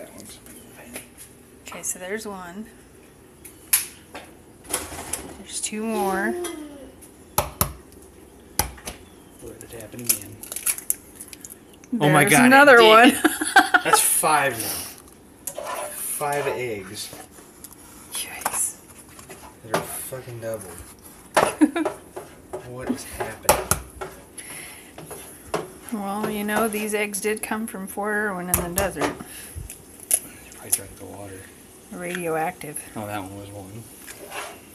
that one's fine. Okay, so there's one. There's two more. Let it happen again. There's Oh my god. another one. That's 5 now. 5 eggs. Jeez. They're fucking doubled. What is happening? Well, you know, these eggs did come from Fort Irwin in the desert. They probably drank the water. Radioactive. Oh, that one was one.